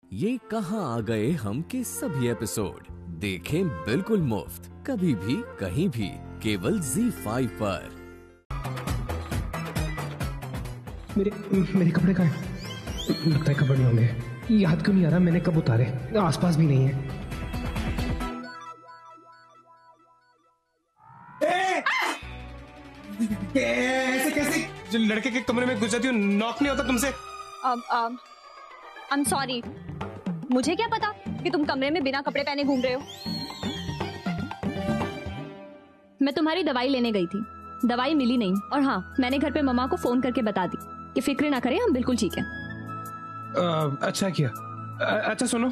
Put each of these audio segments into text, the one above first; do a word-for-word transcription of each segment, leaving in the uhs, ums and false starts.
ये कहां आ गए हम के सभी एपिसोड देखें बिल्कुल मुफ्त, कभी भी कहीं भी, केवल ज़ी फाइव पर। मेरे मेरे कपड़े कहाँ हैं? लगता है कपड़े नहीं होंगे। याद क्यों नहीं आ रहा मैंने कब उतारे? आसपास भी नहीं है। ऐसे कैसे जो लड़के के कमरे में घुस जाती हो? नॉक नहीं होता तुमसे? अब अब आई एम सॉरी, मुझे क्या पता कि तुम कमरे में बिना कपड़े पहने घूम रहे हो। मैं तुम्हारी दवाई लेने गई थी, दवाई मिली नहीं, और हाँ मैंने घर पे मम्मा को फोन करके बता दी कि फिक्र ना करें, हम बिल्कुल ठीक हैं। अच्छा किया। आ, अच्छा सुनो,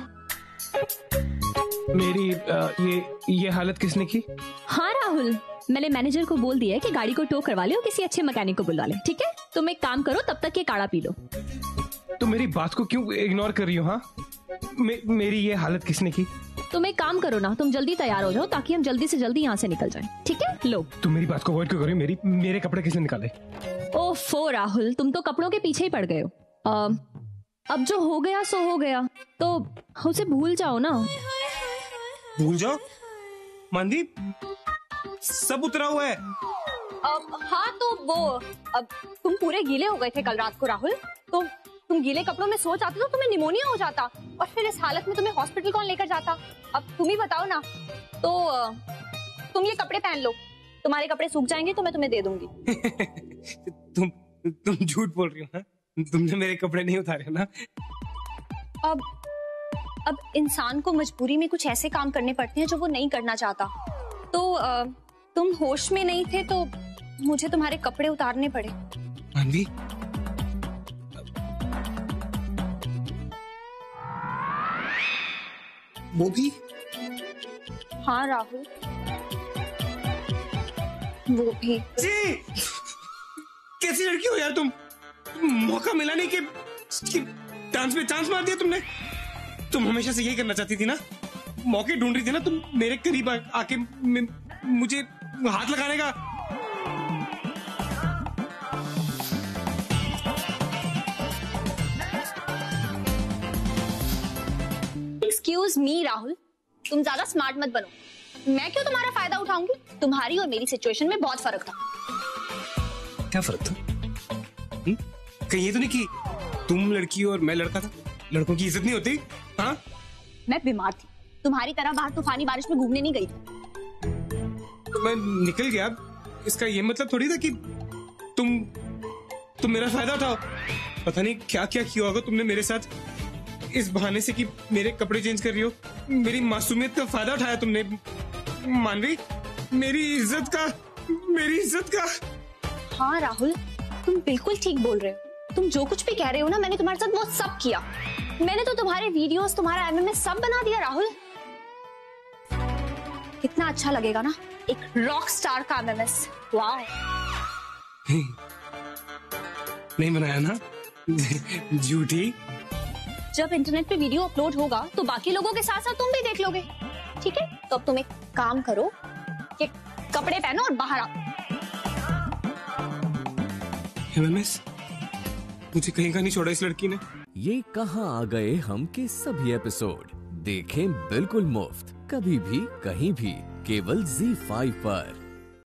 मेरी आ, ये ये हालत किसने की? हाँ राहुल, मैंने मैनेजर को बोल दिया है कि गाड़ी को टो करवा ले और किसी अच्छे मैकेनिक को बुला ले, ठीक है? तुम एक काम करो, तब तक ये काढ़ा पी लो। तुम मेरी बात को क्यों इग्नोर कर रही हो? हाँ, मे, मेरी ये हालत किसने की? तुम एक काम करो ना, तुम जल्दी तैयार हो जाओ ताकि हम जल्दी से जल्दी यहाँ से निकल जाएं, ठीक है? लो। तुम मेरी बात को अवॉइड क्यों कर रही हो? मेरी मेरे कपड़े किसने निकाले? ओफो राहुल, तुम तो कपड़ों के पीछे ही पड़ गए हो। आ, अब जो हो गया सो हो गया, तो उसे भूल जाओ ना। भूल जाओ? मनदीप, सब उतरा हुआ है। अब हाँ तो वो, अब तुम पूरे गीले हो गए थे कल रात को राहुल, तो तुम गीले कपड़ों में सो जाते तो तुम्हें निमोनिया हो जाता, और फिर इस हालत में तुम्हें हॉस्पिटल कौन लेकर जाता? अब तुम ही बताओ ना। तो तुम ये कपड़े पहन लो, तुम्हारे कपड़े सूख जाएंगे तो मैं तुम्हें दे दूंगी। तुम तुम झूठ बोल रही हो ना? तुमने मेरे कपड़े नहीं उतारे ना? अब अब इंसान को मजबूरी में कुछ ऐसे काम करने पड़ते हैं जो वो नहीं करना चाहता। तो आ, तुम होश में नहीं थे तो मुझे तुम्हारे कपड़े उतारने पड़े। मानवी, वो भी? हाँ राहुल, वो भी। जी, कैसी लड़की हो यार तुम? मौका मिला नहीं कि, कि डांस में चांस मार दिया तुमने। तुम हमेशा से यही करना चाहती थी ना? मौके ढूंढ रही थी ना तुम मेरे करीब आ, आके मुझे हाथ लगाने का। एक्सक्यूज मी राहुल, तुम ज्यादा स्मार्ट मत बनो। मैं क्यों तुम्हारा फायदा उठाऊंगी? तुम्हारी और मेरी सिचुएशन में बहुत फर्क था। क्या फर्क था? हुँ? कहीं ये तो नहीं कि तुम लड़की और मैं लड़का था? लड़कों की इज्जत नहीं होती? हाँ? मैं बीमार थी, तुम्हारी तरह बाहर तूफानी बारिश में घूमने नहीं गई थी। तो मैं निकल गया, इसका ये मतलब थोड़ी था कि तुम तुम मेरा फायदा उठाओ। पता नहीं क्या क्या किया होगा तुमने मेरे साथ, इस बहाने से कि मेरे कपड़े चेंज कर रही हो। मेरी मासूमियत का फायदा उठाया तुमने। मानवी, मेरी इज्जत का, मेरी इज्जत का। हाँ राहुल, तुम बिल्कुल ठीक बोल रहे हो। तुम जो कुछ भी कह रहे हो ना, मैंने तुम्हारे साथ वो सब किया। मैंने तो तुम्हारे वीडियोस, तुम्हारा एमएमएस सब बना दिया राहुल। कितना अच्छा लगेगा ना एक रॉक स्टार का एमएमएस। वाह। नहीं बनाया ना? झूठी। जब इंटरनेट पे वीडियो अपलोड होगा तो बाकी लोगों के साथ साथ तुम भी देख लोगे, ठीक है? तो अब तुम एक काम करो कि कपड़े पहनो और बाहर आओ। एमएमएस, मुझे कहीं का नहीं छोड़ा इस लड़की ने। ये कहां आ गए हम के सभी एपिसोड देखें बिल्कुल मुफ्त, कभी भी कहीं भी, केवल ज़ी फाइव पर।